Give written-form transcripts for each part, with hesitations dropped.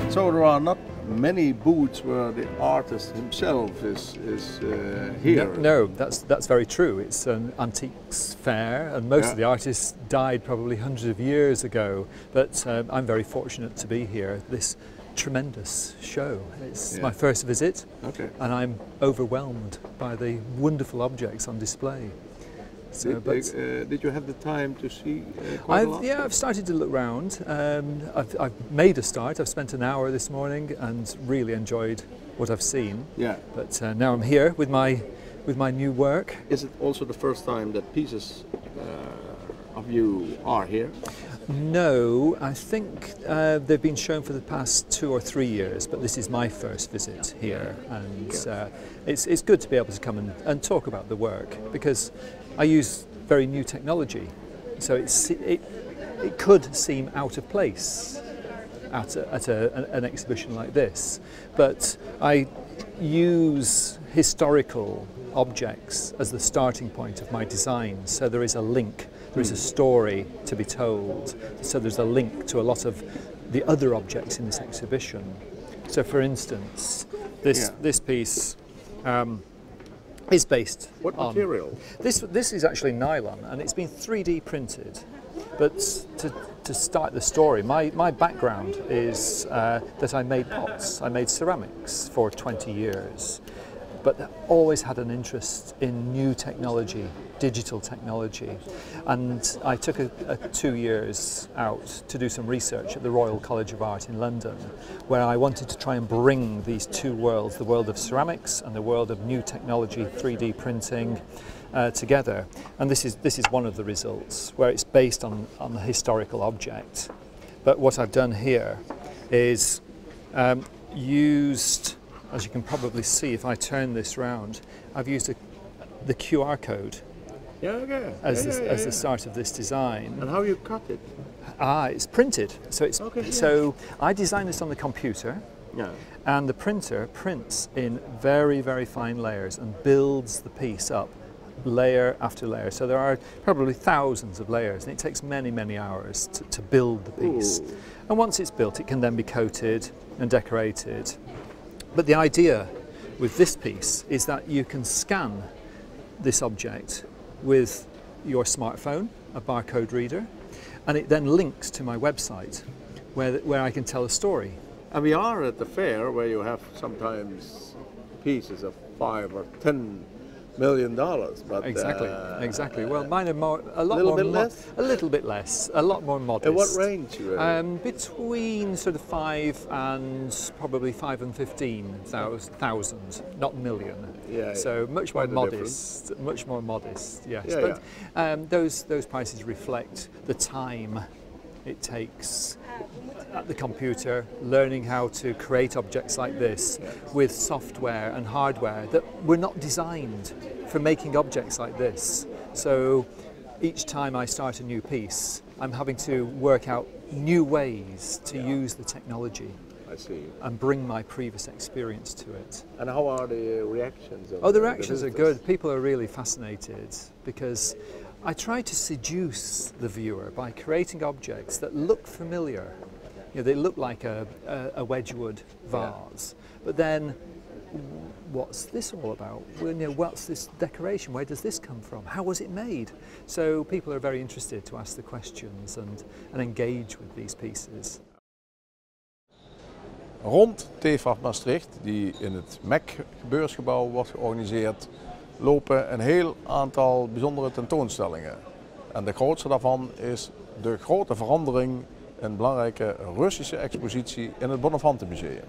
So there are not many booths where the artist himself is here. No, that's very true. It's an antiques fair, and most of the artists died probably hundreds of years ago. But I'm very fortunate to be here. This tremendous show. It's my first visit, and I'm overwhelmed by the wonderful objects on display. So, did you have the time to see quite a lot? Yeah, I've started to look round. I've made a start. I've spent an hour this morning and really enjoyed what I've seen. Yeah. But now I'm here with my new work. Is it also the first time that pieces of you are here? No, I think they've been shown for the past 2 or 3 years, but this is my first visit here, and it's good to be able to come and talk about the work, because I use very new technology, so it could seem out of place at an exhibition like this, but I use historical objects as the starting point of my design, so there is a link. There is a story to be told, so there's a link to a lot of the other objects in this exhibition. So, for instance, this piece is based on... What material? This is actually nylon, and it's been 3D printed. But to start the story, my background is that I made pots. I made ceramics for 20 years. But always had an interest in new technology, digital technology. And I took 2 years out to do some research at the Royal College of Art in London, where I wanted to try and bring these two worlds, the world of ceramics and the world of new technology, 3D printing, together. And this is one of the results, where it's based on a historical object. But what I've done here is used, as you can probably see if I turn this round, I've used the QR code as the start of this design. And how you cut it? It's printed. So so I designed this on the computer, and the printer prints in very, very fine layers and builds the piece up layer after layer. So there are probably thousands of layers, and it takes many, many hours to build the piece. And once it's built, it can then be coated and decorated. But the idea with this piece is that you can scan this object with your smartphone, a barcode reader, and it then links to my website where I can tell a story. And we are at the fair where you have sometimes pieces of $5 or $10 million, but exactly. Well, mine are a little bit less, a lot more modest. In what range? Between sort of 5 and probably 5 and 15,000, not million. So much more modest, much more modest. Yes, but those prices reflect the time it takes at the computer, learning how to create objects like this with software and hardware that were not designed for making objects like this. So each time I start a new piece, I'm having to work out new ways to use the technology. I see. And bring my previous experience to it. And how are the reactions? The reactions are good. People are really fascinated because I try to seduce the viewer by creating objects that look familiar. They look like a Wedgwood vase, but then what's this all about? What's this decoration? Where does this come from? How was it made? So people are very interested to ask the questions and engage with these pieces. Rond TEFAF Maastricht, die in het MEC-beursgebouw wordt georganiseerd, lopen een heel aantal bijzondere tentoonstellingen. En de grootste daarvan is de grote verandering, een belangrijke Russische expositie in het Bonnefante Museum.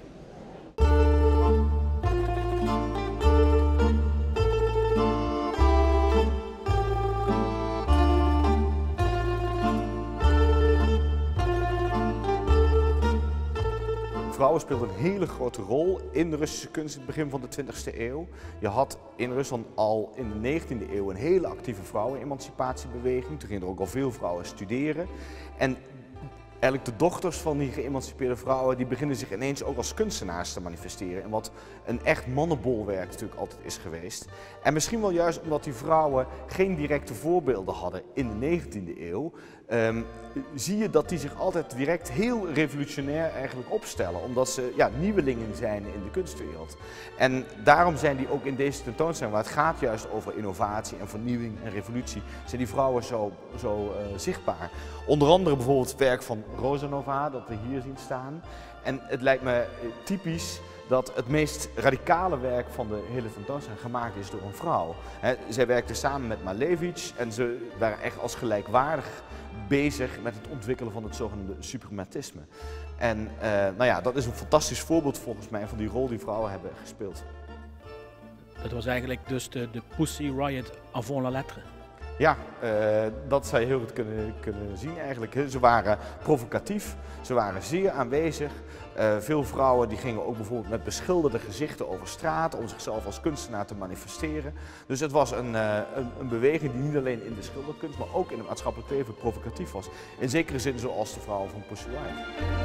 Vrouwen speelden een hele grote rol in de Russische kunst in het begin van de 20e eeuw. Je had in Rusland al in de 19e eeuw een hele actieve vrouwenemancipatiebeweging. Toen gingen er ook al veel vrouwen studeren. En eigenlijk de dochters van die geëmancipeerde vrouwen, die beginnen zich ineens ook als kunstenaars te manifesteren. En wat een echt mannenbolwerk natuurlijk altijd is geweest. En misschien wel juist omdat die vrouwen geen directe voorbeelden hadden in de 19e eeuw, zie je dat die zich altijd direct heel revolutionair eigenlijk opstellen. Omdat ze nieuwelingen zijn in de kunstwereld. En daarom zijn die ook in deze tentoonstelling, waar het gaat juist over innovatie en vernieuwing en revolutie, zijn die vrouwen zo zichtbaar. Onder andere bijvoorbeeld het werk van Rosa Nová, dat we hier zien staan. En het lijkt me typisch dat het meest radicale werk van de hele tentoonstelling gemaakt is door een vrouw. Zij werkte samen met Malevich en ze waren echt als gelijkwaardig bezig met het ontwikkelen van het zogenaamde suprematisme. En dat is een fantastisch voorbeeld volgens mij van die rol die vrouwen hebben gespeeld. Dat was eigenlijk dus de Pussy Riot avant la lettre. Ja, dat zou je heel goed kunnen zien eigenlijk. Ze waren provocatief, ze waren zeer aanwezig. Veel vrouwen die gingen ook bijvoorbeeld met beschilderde gezichten over straat om zichzelf als kunstenaar te manifesteren. Dus het was een beweging die niet alleen in de schilderkunst, maar ook in het maatschappelijk leven provocatief was. In zekere zin zoals de vrouwen van Pussy Riot.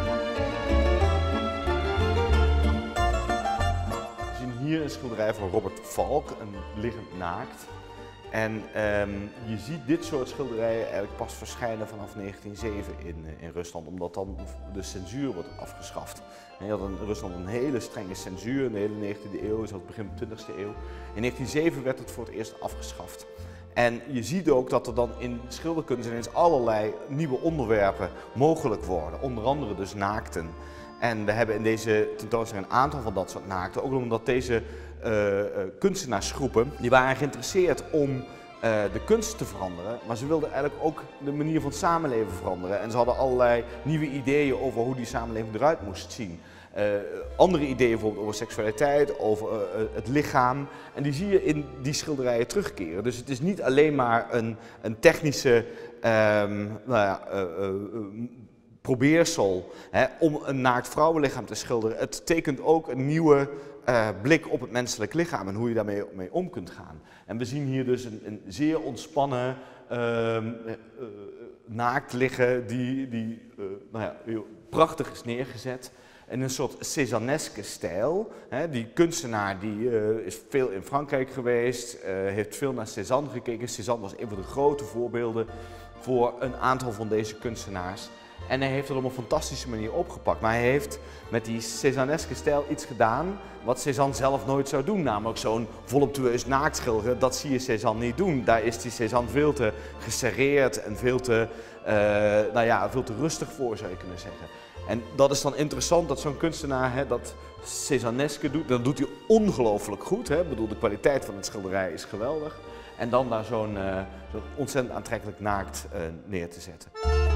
We zien hier een schilderij van Robert Falk, een liggend naakt. En je ziet dit soort schilderijen eigenlijk pas verschijnen vanaf 1907 in Rusland, omdat dan de censuur wordt afgeschaft. En je had in Rusland een hele strenge censuur in de hele 19e eeuw, zelfs begin 20e eeuw. In 1907 werd het voor het eerst afgeschaft. En je ziet ook dat er dan in schilderkunst ineens allerlei nieuwe onderwerpen mogelijk worden, onder andere dus naakten. En we hebben in deze tentoonstelling een aantal van dat soort naakten, ook omdat deze kunstenaarsgroepen die waren geïnteresseerd om de kunst te veranderen, maar ze wilden eigenlijk ook de manier van het samenleven veranderen. En ze hadden allerlei nieuwe ideeën over hoe die samenleving eruit moest zien. Andere ideeën bijvoorbeeld over seksualiteit, over het lichaam. En die zie je in die schilderijen terugkeren. Dus het is niet alleen maar een technische probeersel om een naakt vrouwenlichaam te schilderen. Het tekent ook een nieuwe blik op het menselijk lichaam en hoe je daarmee mee om kunt gaan. En we zien hier dus een zeer ontspannen naakt liggen die heel prachtig is neergezet. In een soort Cézanneske stijl. Die kunstenaar is veel in Frankrijk geweest, heeft veel naar Cézanne gekeken. Cézanne was een van de grote voorbeelden voor een aantal van deze kunstenaars. En hij heeft het op een fantastische manier opgepakt. Maar hij heeft met die Cézanneske stijl iets gedaan wat Cézanne zelf nooit zou doen. Namelijk zo'n voluptueus naakt schilderen, dat zie je Cézanne niet doen. Daar is die Cézanne veel te geserreerd en veel te rustig voor, zou je kunnen zeggen. En dat is dan interessant dat zo'n kunstenaar dat Cézanneske doet. Dat doet hij ongelooflijk goed. Ik bedoel, de kwaliteit van het schilderij is geweldig. En dan daar zo'n ontzettend aantrekkelijk naakt neer te zetten.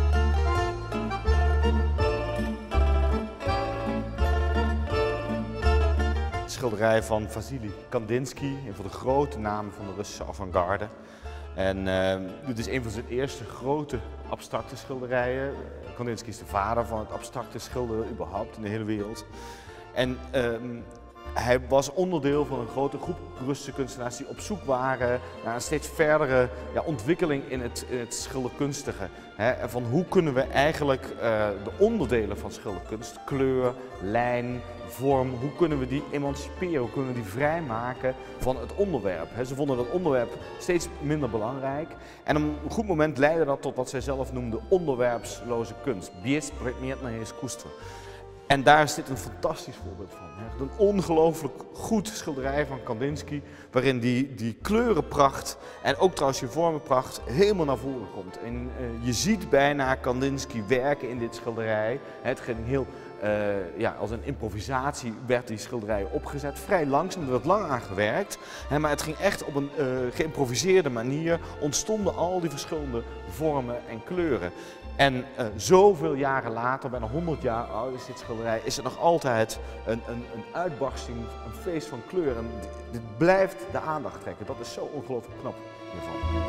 Schilderij van Vasily Kandinsky, een van de grote namen van de Russische avant-garde. En dit is een van zijn eerste grote abstracte schilderijen. Kandinsky is de vader van het abstracte schilderen überhaupt in de hele wereld. En hij was onderdeel van een grote groep Russische kunstenaars die op zoek waren naar een steeds verdere ontwikkeling in het schilderkunstige. Van hoe kunnen we eigenlijk de onderdelen van schilderkunst, kleur, lijn, vorm, hoe kunnen we die emanciperen, hoe kunnen we die vrijmaken van het onderwerp. Ze vonden dat onderwerp steeds minder belangrijk en op een goed moment leidde dat tot wat zij zelf noemden onderwerpsloze kunst. Bespredmetное искусство. En daar is dit een fantastisch voorbeeld van. Een ongelooflijk goed schilderij van Kandinsky, waarin die kleurenpracht en ook trouwens je vormenpracht helemaal naar voren komt. En je ziet bijna Kandinsky werken in dit schilderij. Het ging heel, als een improvisatie werd die schilderij opgezet. Vrij langzaam, er werd lang aan gewerkt. Maar het ging echt op een geïmproviseerde manier, ontstonden al die verschillende vormen en kleuren. En zoveel jaren later, bijna 100 jaar oud is dit schilderij, is het nog altijd een uitbarsting, een feest van kleur. En dit blijft de aandacht trekken. Dat is zo ongelooflijk knap hiervan.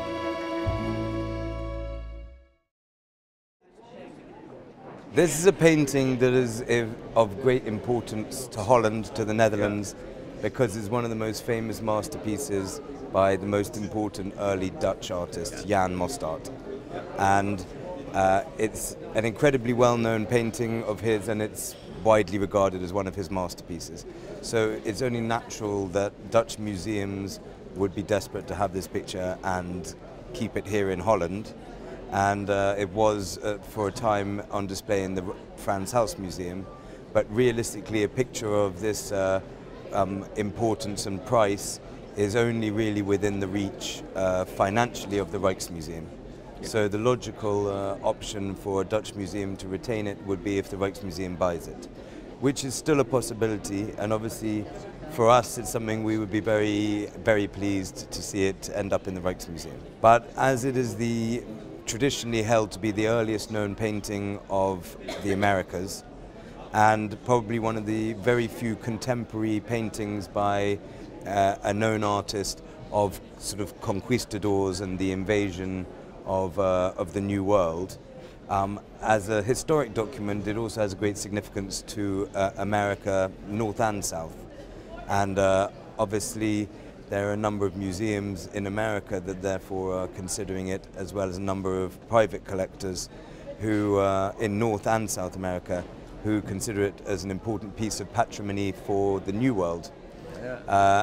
This is a painting that is of great importance to Holland, to the Netherlands, because it's one of the most famous masterpieces by the most important early Dutch artist, Jan Mostert. And It's an incredibly well-known painting of his, and it's widely regarded as one of his masterpieces. So it's only natural that Dutch museums would be desperate to have this picture and keep it here in Holland. And it was for a time on display in the Frans Hals Museum. But realistically, a picture of this importance and price is only really within the reach financially of the Rijksmuseum. So the logical option for a Dutch museum to retain it would be if the Rijksmuseum buys it, which is still a possibility, and obviously for us it's something we would be very, very pleased to see it end up in the Rijksmuseum. But as it is traditionally held to be the earliest known painting of the Americas, and probably one of the very few contemporary paintings by a known artist of sort of conquistadors and the invasion of the New World. As a historic document, it also has a great significance to America, North and South. And obviously, there are a number of museums in America that therefore are considering it, as well as a number of private collectors who, in North and South America, who consider it as an important piece of patrimony for the New World. Yeah.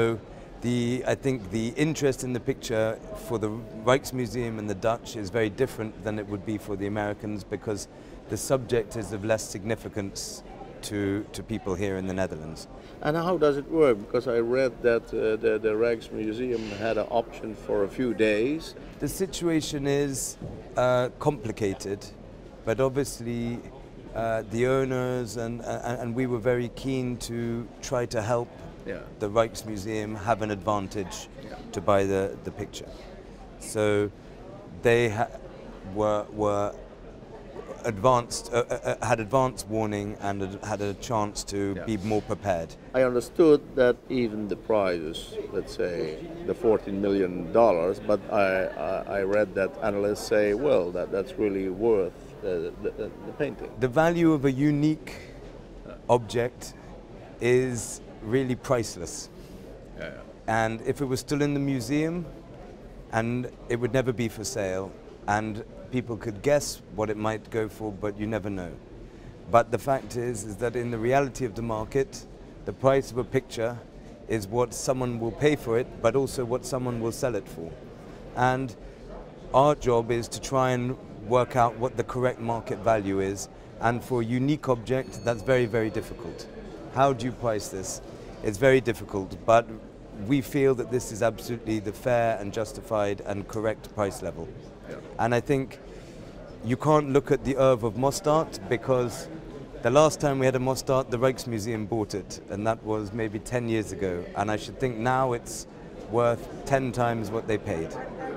I think the interest in the picture for the Rijksmuseum and the Dutch is very different than it would be for the Americans, because the subject is of less significance to people here in the Netherlands. And how does it work? Because I read that the Rijksmuseum had an option for a few days. The situation is complicated, but obviously the owners and we were very keen to try to help the Rijksmuseum have an advantage to buy the picture. So they were advanced, had advance warning and had a chance to be more prepared. I understood that even the prize is, let's say, the $14 million, but I read that analysts say, well, that's really worth the painting. The value of a unique object is really priceless. And if it was still in the museum, and it would never be for sale, and people could guess what it might go for, but you never know. But the fact is that in the reality of the market, the price of a picture is what someone will pay for it, but also what someone will sell it for. And our job is to try and work out what the correct market value is, and for a unique object, that's very, very difficult. How do you price this? It's very difficult, but we feel that this is absolutely the fair and justified and correct price level. And I think you can't look at the Oeuvre of Mostert, because the last time we had a Mostert, the Rijksmuseum bought it, and that was maybe 10 years ago. And I should think now it's worth 10 times what they paid.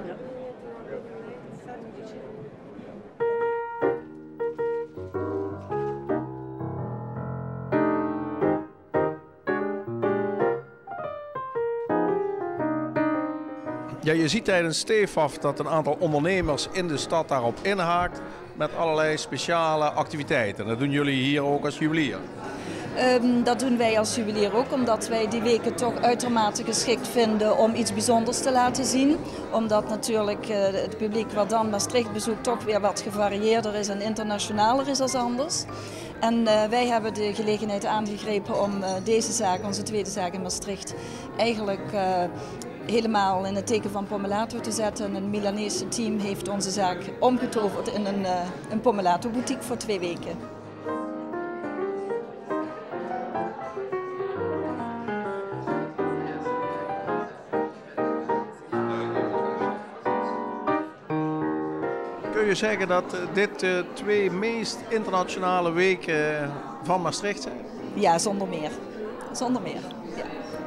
Ja, je ziet tijdens Stefaf dat een aantal ondernemers in de stad daarop inhaakt met allerlei speciale activiteiten. Dat doen jullie hier ook als juwelier? Dat doen wij als juwelier ook, omdat wij die weken toch uitermate geschikt vinden om iets bijzonders te laten zien. Omdat natuurlijk het publiek wat dan Maastricht bezoekt toch weer wat gevarieerder is en internationaler is als anders. En wij hebben de gelegenheid aangegrepen om deze zaak, onze tweede zaak in Maastricht, eigenlijk helemaal in het teken van Pomellato te zetten. En een Milanese team heeft onze zaak omgetoverd in een Pomellato boutique voor 2 weken. Kun je zeggen dat dit de 2 meest internationale weken van Maastricht zijn? Ja, zonder meer. Zonder meer, ja.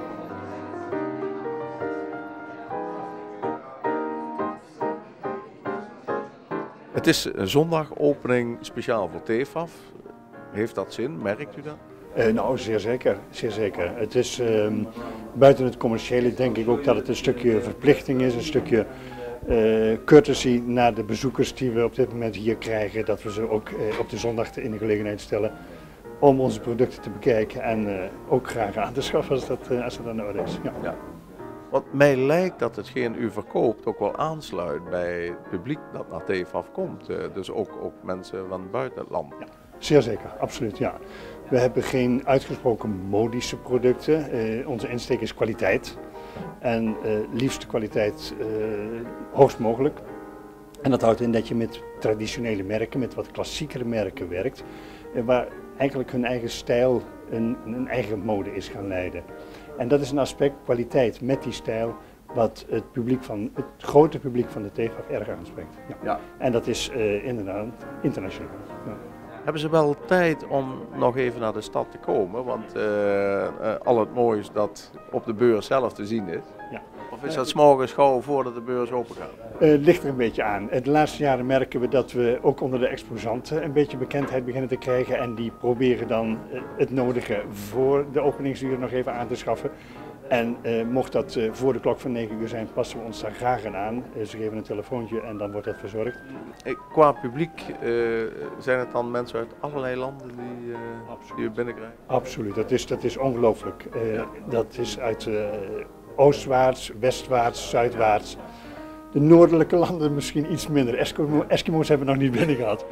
Het is een zondagopening speciaal voor TEFAF. Heeft dat zin? Merkt u dat? Nou, zeer zeker. Zeer zeker. Het is buiten het commerciële denk ik ook dat het een stukje verplichting is, een stukje courtesy naar de bezoekers die we op dit moment hier krijgen. Dat we ze ook op de zondag in de gelegenheid stellen om onze producten te bekijken en ook graag aan te schaffen als dat in orde is. Ja. Ja. Want mij lijkt dat hetgeen u verkoopt ook wel aansluit bij het publiek dat naar TFAF komt. Dus ook mensen van buiten het land. Ja, zeer zeker, absoluut, ja. We hebben geen uitgesproken modische producten. Onze insteek is kwaliteit. En liefst kwaliteit hoogst mogelijk. En dat houdt in dat je met traditionele merken, met wat klassiekere merken werkt. Waar eigenlijk hun eigen stijl een eigen mode is gaan leiden. En dat is een aspect, kwaliteit met die stijl, wat het grote publiek van de TFAF erg aanspreekt. Ja. Ja. En dat is inderdaad internationaal. Ja. Hebben ze wel tijd om nog even naar de stad te komen? Want al het moois dat op de beurs zelf te zien is. Ja. Of is dat 's morgens gauw voordat de beurs open gaat? Het ligt er een beetje aan. De laatste jaren merken we dat we ook onder de exposanten een beetje bekendheid beginnen te krijgen. En die proberen dan het nodige voor de openingsuren nog even aan te schaffen. En mocht dat voor de klok van 9 uur zijn, passen we ons daar graag aan. Ze geven een telefoontje en dan wordt dat verzorgd. Qua publiek zijn het dan mensen uit allerlei landen die u binnenkrijgen? Absoluut, dat is ongelooflijk. Dat is uit oostwaarts, westwaarts, zuidwaarts. De noordelijke landen misschien iets minder. Eskimo's hebben we nog niet binnen gehad.